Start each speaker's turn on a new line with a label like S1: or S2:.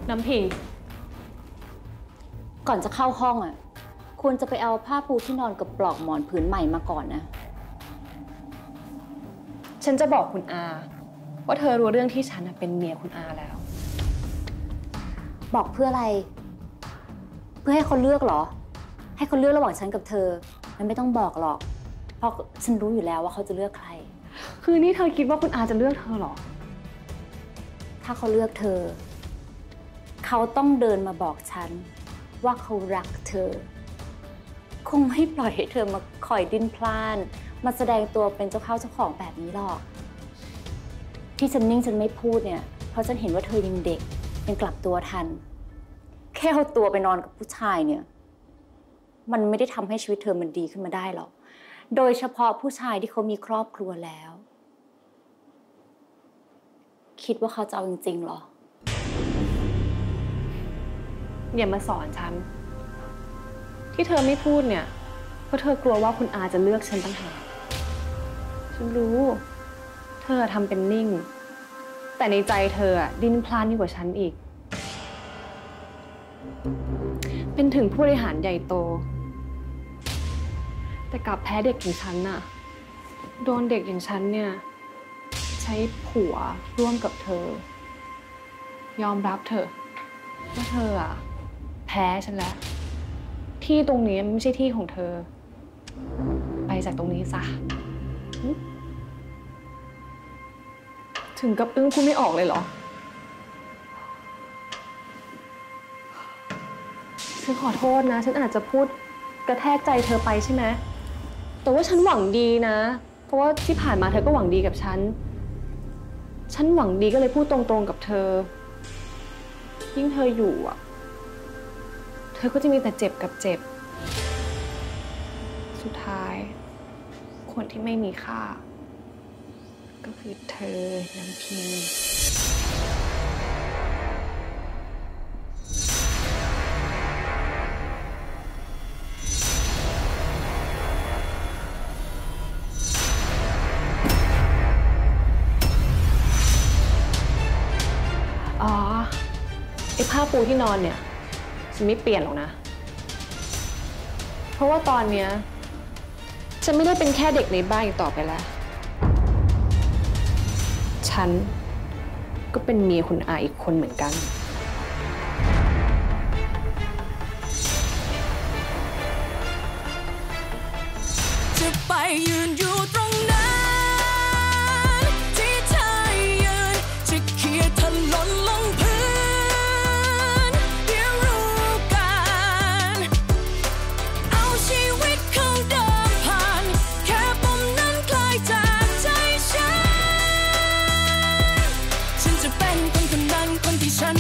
S1: น้ำพิง
S2: ก่อนจะเข้าห้องอ่ะควรจะไปเอาผ้าปูที่นอนกับปลอกหมอนผืนใหม่มาก่อนนะ
S1: ฉันจะบอกคุณอาว่าเธอรู้เรื่องที่ฉันเป็นเมียคุณอาแล้ว
S2: บอกเพื่ออะไรเพื่อให้เขาเลือกเหรอให้เขาเลือกระหว่างฉันกับเธอมันไม่ต้องบอกหรอกเพราะฉันรู้อยู่แล้วว่าเขาจะเลือกใคร
S1: คือนี่เธอคิดว่าคุณอาจะเลือกเธอหรอ
S2: ถ้าเขาเลือกเธอเขาต้องเดินมาบอกฉันว่าเขารักเธอคงไม่ปล่อยให้เธอมาคอยดิ้นพล่านมาแสดงตัวเป็นเจ้าเข้าเจ้าของแบบนี้หรอกที่ฉันนิ่งฉันไม่พูดเนี่ยเพราะฉันเห็นว่าเธอยังเด็กยังกลับตัวทันแค่เอาตัวไปนอนกับผู้ชายเนี่ยมันไม่ได้ทำให้ชีวิตเธอมันดีขึ้นมาได้หรอกโดยเฉพาะผู้ชายที่เขามีครอบครัวแล้วคิดว่าเขาจะเอาจริงๆหรอ
S1: อย่ามาสอนฉันที่เธอไม่พูดเนี่ยเพราะเธอกลัวว่าคุณอาจะเลือกฉันต่างหากฉันรู้เธอทำเป็นนิ่งแต่ในใจเธอดิ้นพล่านยิ่งกว่าฉันอีกเป็นถึงผู้บริหารใหญ่โตแต่กลับแพ้เด็กอย่างฉันน่ะโดนเด็กอย่างฉันเนี่ยใช้ผัวร่วมกับเธอยอมรับเถอะว่าเธอแพ้ฉันแล้วที่ตรงนี้ไม่ใช่ที่ของเธอไปจากตรงนี้ซะถึงกับอึ้งพูดไม่ออกเลยเหรอฉันขอโทษนะฉันอาจจะพูดกระแทกใจเธอไปใช่ไหมแต่ว่าฉันหวังดีนะเพราะว่าที่ผ่านมาเธอก็หวังดีกับฉันหวังดีก็เลยพูดตรงๆกับเธอยิ่งเธออยู่เธอก็จะมีแต่เจ็บกับเจ็บสุดท้ายคนที่ไม่มีค่าก็คือเธอน้ำพิงอ๋อไอ้ผ้าปูที่นอนเนี่ยฉันไม่เปลี่ยนหรอกนะเพราะว่าตอนเนี้ยฉันไม่ได้เป็นแค่เด็กในบ้านอีกต่อไปแล้วฉันก็เป็นเมียคุณอาอีกคนเหมือนกัน
S3: จะไปยืนอยู่ตรงนั้นที่เธอยืนจะเขี่ยถลนลงพื้นเดี๋ยวรู้กันเอาชีวิตเข้าเดิมผ่านแค่ปมนั้นคลายจากใจฉันจะเป็นคนคนนั้นคนที่ฉัน